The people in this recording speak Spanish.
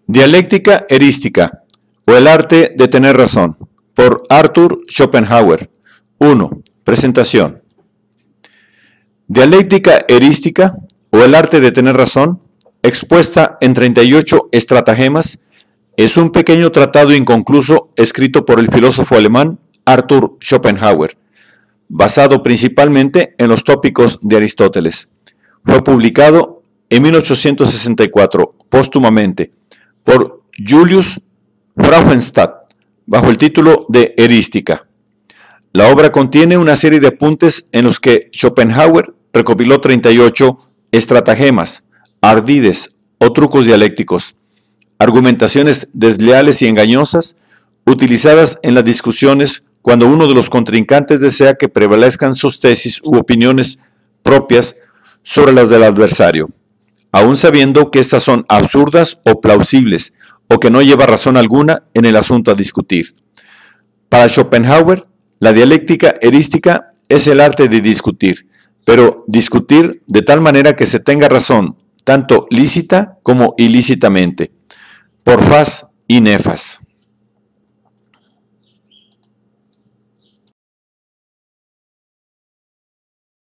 Dialéctica erística, o el arte de tener razón, por Arthur Schopenhauer. 1. Presentación. Dialéctica erística, o el arte de tener razón, expuesta en 38 estratagemas, es un pequeño tratado inconcluso escrito por el filósofo alemán Arthur Schopenhauer, basado principalmente en los tópicos de Aristóteles. Fue publicado en 1864, póstumamente, por Julius Frauenstadt, bajo el título de Erística. La obra contiene una serie de apuntes en los que Schopenhauer recopiló 38 estratagemas, ardides o trucos dialécticos, argumentaciones desleales y engañosas utilizadas en las discusiones cuando uno de los contrincantes desea que prevalezcan sus tesis u opiniones propias sobre las del adversario, aun sabiendo que estas son absurdas o plausibles, o que no lleva razón alguna en el asunto a discutir. Para Schopenhauer, la dialéctica erística es el arte de discutir, pero discutir de tal manera que se tenga razón, tanto lícita como ilícitamente, por fas y nefas.